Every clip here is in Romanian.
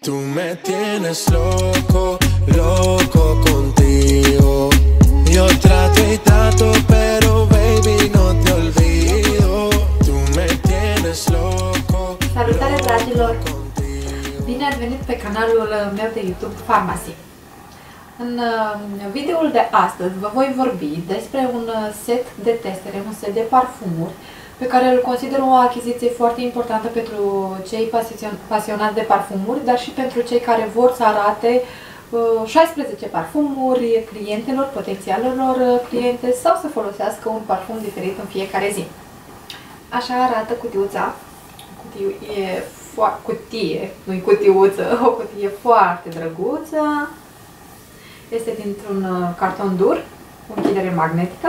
Tú me tienes loco, loco contigo. Yo trato y trato, pero baby no te olvido. Tú me tienes loco. Salutare dragilor! Bine ați venit pe canalul meu de YouTube Pharmacy. În videoul de astăzi vă voi vorbi despre un set de testere, un set de parfumuri pe care îl consider o achiziție foarte importantă pentru cei pasionați de parfumuri, dar și pentru cei care vor să arate 16 parfumuri clientelor, potențialelor cliente sau să folosească un parfum diferit în fiecare zi. Așa arată cutiuța. Cutie, nu-i cutiuță, o cutie foarte drăguță. Este dintr-un carton dur, cu închidere magnetică.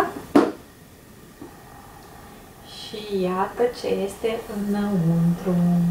Și iată ce este înăuntru.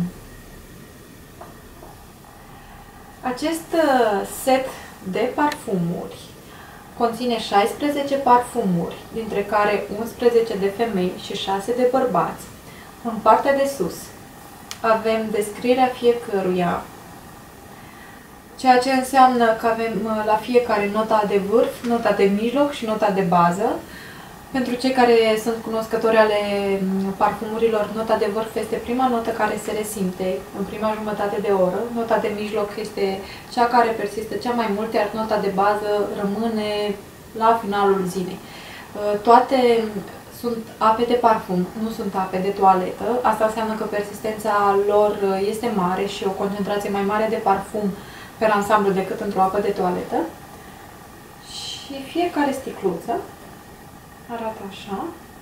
Acest set de parfumuri conține 16 parfumuri, dintre care 11 de femei și 6 de bărbați. În partea de sus avem descrierea fiecăruia, ceea ce înseamnă că avem la fiecare nota de vârf, nota de mijloc și nota de bază. Pentru cei care sunt cunoscători ale parfumurilor, nota de vârf este prima notă care se resimte în prima jumătate de oră, nota de mijloc este cea care persistă cea mai mult, iar nota de bază rămâne la finalul zilei. Toate sunt ape de parfum, nu sunt ape de toaletă. Asta înseamnă că persistența lor este mare și o concentrație mai mare de parfum pe ansamblu decât într-o apă de toaletă. Și fiecare sticluță arată așa.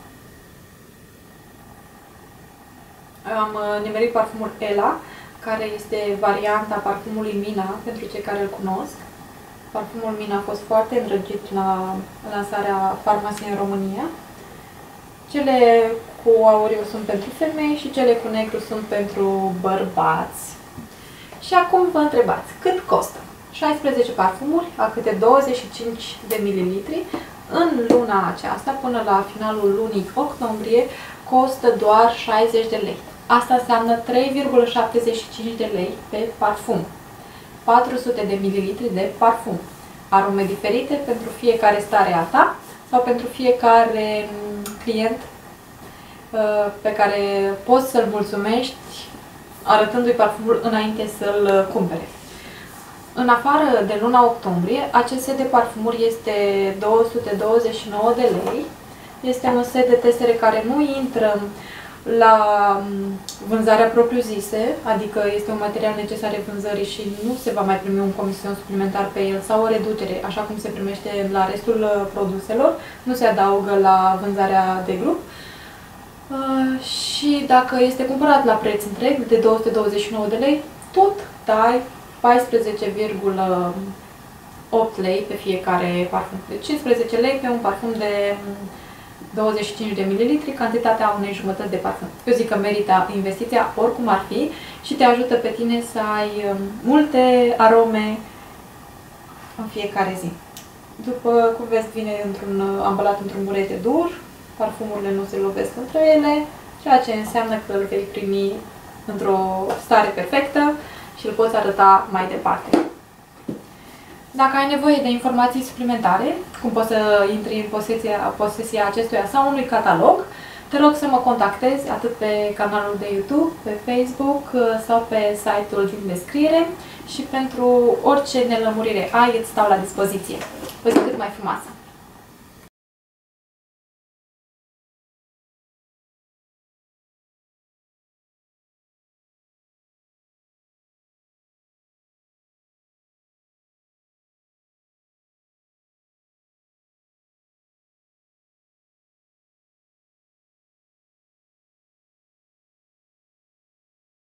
Am nimerit parfumul Ela, care este varianta parfumului Mina, pentru cei care îl cunosc. Parfumul Mina a fost foarte îndrăgit la lansarea Pharmacy în România. Cele cu auriu sunt pentru femei și cele cu negru sunt pentru bărbați. Și acum vă întrebați, cât costă? 16 parfumuri, a câte 25 de mililitri. În luna aceasta, până la finalul lunii octombrie, costă doar 60 de lei. Asta înseamnă 3,75 de lei pe parfum. 400 de mililitri de parfum. Arome diferite pentru fiecare stare a ta sau pentru fiecare client pe care poți să-l mulțumești arătându-i parfumul înainte să-l cumpere. În afară de luna octombrie, acest set de parfumuri este 229 de lei. Este un set de testere care nu intră la vânzarea propriu-zise, adică este un material necesar vânzării și nu se va mai primi un comision suplimentar pe el sau o reducere, așa cum se primește la restul produselor, nu se adaugă la vânzarea de grup. Și dacă este cumpărat la preț întreg de 229 de lei, tot dai 14,8 lei pe fiecare parfum. Deci 15 lei pe un parfum de 25 de mililitri, cantitatea unei jumătăți de parfum. Eu zic că merită investiția oricum ar fi și te ajută pe tine să ai multe arome în fiecare zi. După cum vezi, vine ambalat într-un burete dur, parfumurile nu se lovesc între ele, ceea ce înseamnă că îl vei primi într-o stare perfectă și îl poți arăta mai departe. Dacă ai nevoie de informații suplimentare, cum poți să intri în posesia acestuia sau unui catalog, te rog să mă contactezi atât pe canalul de YouTube, pe Facebook sau pe site-ul din descriere și pentru orice nelămurire ai, îți stau la dispoziție. O zi cât mai frumoasă!